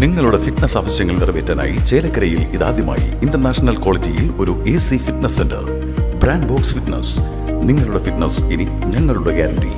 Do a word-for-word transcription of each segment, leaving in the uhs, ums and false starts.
നിങ്ങളുടെ ഫിറ്റ്നസ് ആവശ്യങ്ങൾ നിറവേറ്റാനായി ചേലക്കരയിൽ ഇതാദ്യമായി ഇന്റർനാഷണൽ ക്വാളിറ്റിയിൽ ഒരു A C fitness centre. Brand box fitness. നിങ്ങളുടെ ഫിറ്റ്നസ് ഇനി ഞങ്ങളുടെ ഗ്യാരണ്ടി.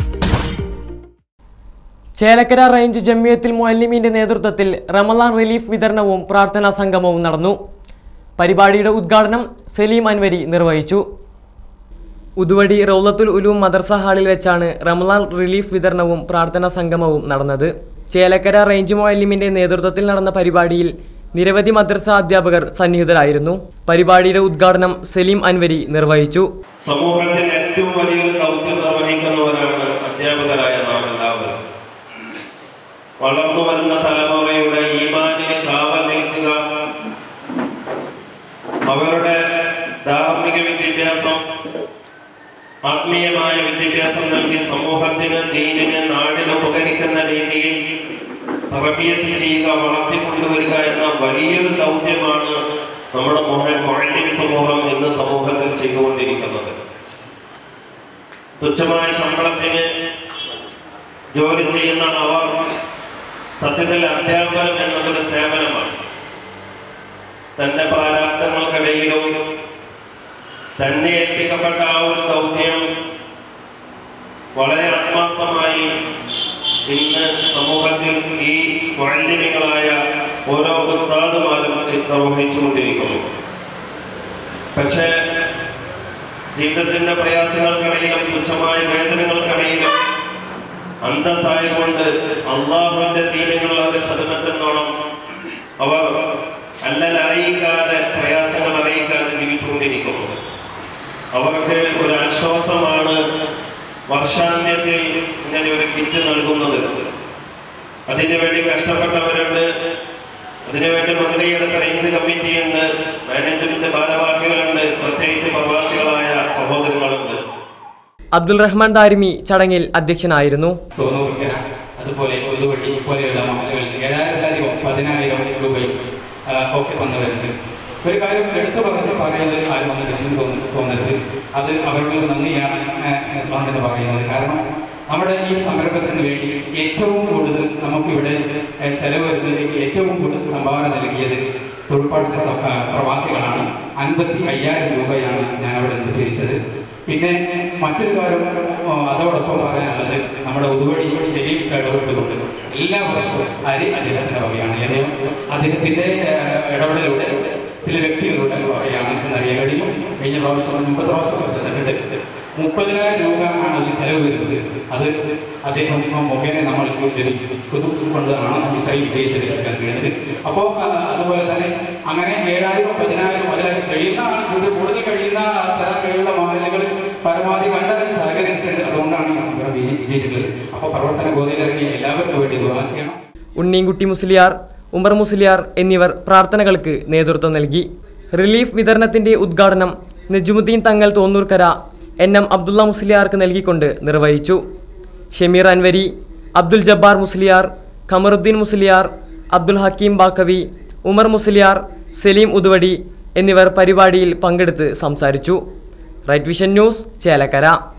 ചേലക്കര റേഞ്ച് ജമിയത്തുൽ മുഅല്ലിമീന്റെ നേതൃത്വത്തിൽ റമളാൻ റിലീഫ് വിതരണവും പ്രാർത്ഥനാ സംഗമവും നടന്നു. പരിപാടിയുടെ ഉദ്ഘാടനം സലീം അൻവരി നിർവഹിച്ചു. ഉദുവടി റൗളത്തുൽ ഉലൂം മദ്രസ ഹാളിൽ വെച്ചാണ് റമളാൻ റിലീഫ് വിതരണവും പ്രാർത്ഥനാ സംഗമവും നടന്നത്. ചേലക്കര റേഞ്ച് മുഅല്ലിമീന്റെ നേതൃത്വത്തിൽ നടന്ന പരിപാടിയിൽ നിരവധി മദ്രസ അധ്യാപകർ സന്നിഹിതരായിരുന്നു. പരിപാടിയുടെ ഉദ്ഘാടനം സലീം അൻവരി നിർവഹിച്ചു. സമൂഹത്തിൽ ഏറ്റവും വലിയ ദൗത്യം നിർവഹിക്കുന്നവരാണ് അധ്യാപകരായ നാം എല്ലാവരും. വളർന്നു വരുന്ന തലമുറയുടെ ഈമാനിന് കാവൽ നിൽക്കുക, അവരുടെ ധാർമ്മിക വിദ്യാഭ്യാസം, ആത്മീയമായ വിദ്യാഭ്യാസം നൽകി സമൂഹത്തിന്, ദീനിന്, നാടിന് ഉപകരിക്കുന്ന രീതിയിൽ തർബിയത്ത് ചെയ്യുക, വളർത്തിക്കൊണ്ടുവരിക എന്ന വലിയൊരു ദൗത്യമാണ് നമ്മുടെ മുഅല്ലിം സമൂഹം ഇന്ന് സമൂഹത്തിൽ ചെയ്തുകൊണ്ടിരിക്കുന്നത്. തുച്ഛമായ ശമ്പളത്തിന് ജോലി ചെയ്യുന്ന അവർ സത്യത്തിൽ അധ്യാപനം എന്നതൊരു സേവനമാണ്. തന്റെ പ്രാരാബ്ദങ്ങൾക്കിടയിലും തന്നെ ഏൽപ്പിക്കപ്പെട്ട ആ ഒരു ദൗത്യം വളരെ ആത്മാർത്ഥമായി ഇന്ന് സമൂഹത്തിൽ ഈ മുഅല്ലിമീങ്ങളായ ഓരോ ഉസ്താദുമാരും നിർവഹിച്ചുകൊണ്ടിരിക്കുന്നു. പക്ഷേ ജീവിതത്തിന്റെ പ്രയാസങ്ങൾക്കിടയിലും തുച്ഛമായ വേദനകൾക്കിടയിലും അന്തസ്സായിക്കൊണ്ട് അള്ളാഹുവിന്റെ ദീനിനുള്ള ഒരു ഖിദ്മത്തെന്നോണം അവർ അല്ലൽ അറിയിക്കാതെ, പ്രയാസങ്ങൾ അറിയിക്കാതെ ജീവിച്ചുകൊണ്ടിരിക്കുന്നു. അവർക്ക് ഒരു ആശ്വാസമാണ് വർഷാന്ത്യത്തിൽ ഇങ്ങനെ ഒരു കിറ്റ് നൽകുന്നത്. അതിനുവേണ്ടി കഷ്ടപ്പെട്ടവരുണ്ട്, അതിനുവേണ്ടി മുൻകൈയെടുത്ത റേഞ്ച് കമ്മിറ്റിയുണ്ട്, മാനേജ്മെന്റ് ഭാരവാഹികളുണ്ട്, പ്രത്യേകിച്ച് പ്രവാസികളായ സഹോദരങ്ങളുണ്ട്. അബ്ദുൽ റഹ്മാൻ ദാരിമി ചടങ്ങിൽ അധ്യക്ഷനായിരുന്നു. അതുപോലെ ഉദുവടി പോലെയുള്ള മഹലുകൾക്ക് ഏഴായിരത്തിലധികം പതിനായിരം രൂപയും ഒക്കെ വന്നവരുണ്ട്. ഒരു കാര്യം എടുത്തു പറഞ്ഞ് പറയുന്നത് ആരും വന്ന് വിഷയം തോന്നരുത്, അത് അവരുടെ നന്ദിയാണ് എന്ന് പറയുന്നത്. കാരണം നമ്മുടെ ഈ സംരംഭത്തിന് വേണ്ടി ഏറ്റവും കൂടുതൽ നമുക്കിവിടെ ചെലവ് വരുന്നത്, ഏറ്റവും കൂടുതൽ സംഭാവന നൽകിയത് തൊഴിൽപ്പാടത്തെ പ്രവാസികളാണ്. അൻപത്തി അയ്യായിരം രൂപയാണ് ഞാൻ അവിടെ നിന്ന് പിരിച്ചത്. പിന്നെ മറ്റൊരു കാര്യം അതോടൊപ്പം പറയാനുള്ളത്, നമ്മുടെ ഉദുവടി സലീം ഇടപെട്ടുകൊണ്ട് എല്ലാ വർഷവും അരി അദ്ദേഹത്തിന്റെ വകയാണ്. അദ്ദേഹം അദ്ദേഹത്തിന്റെ ഇടപെടലൂടെ ചില വ്യക്തികളുടെ വകയാണ് എന്നറിയാൻ കഴിയും. കഴിഞ്ഞ പ്രാവശ്യം മുപ്പത് പ്രാവശ്യം മുപ്പതിനായിരം രൂപ ആണ് അതിൽ ചെലവ് വരുന്നത്. അത് അദ്ദേഹം മുഖേന നമ്മൾക്ക് ലഭിക്കൊണ്ടാണ് ഇത്രയും വിജയിച്ചെടുക്കാൻ കഴിയുന്നത്. അപ്പോൾ അതുപോലെ തന്നെ അങ്ങനെ ഏഴായിരം പതിനായിരം അതിൽ കഴിയുന്ന കൂടുതൽ കഴിയുന്ന തരം കഴിയുള്ള മാലിന്യങ്ങൾ പരമാവധി കണ്ടറിഞ്ഞ് സഹകരിച്ചിട്ടുണ്ട്. അതുകൊണ്ടാണ് ഈ സംരംഭം വിജയിച്ചിട്ടുള്ളത്. അപ്പോൾ പ്രവർത്തന ഗോതയിലിറങ്ങിയ എല്ലാവർക്കും വേണ്ടി ദുആ ചെയ്യണം. ഉണ്ണീൻകുട്ടി മുസ്ലിയാർ, ഉമർ മുസ്ലിയാർ എന്നിവർ പ്രാർത്ഥനകൾക്ക് നേതൃത്വം നൽകി. റിലീഫ് വിതരണത്തിന്റെ ഉദ്ഘാടനം നജുമുദ്ദീൻ തങ്ങൾ തോന്നൂർക്കര എൻ എം അബ്ദുള്ള മുസ്ലിയാർക്ക് നൽകിക്കൊണ്ട് നിർവഹിച്ചു. ഷമീർ അൻവരി, അബ്ദുൽ ജബ്ബാർ മുസ്ലിയാർ, ഖമറുദ്ദീൻ മുസ്ലിയാർ, അബ്ദുൽ ഹക്കീം ബാക്കവി, ഉമർ മുസ്ലിയാർ, സലീം ഉദുവടി എന്നിവർ പരിപാടിയിൽ പങ്കെടുത്ത് സംസാരിച്ചു. Right vision news, Chelakkara.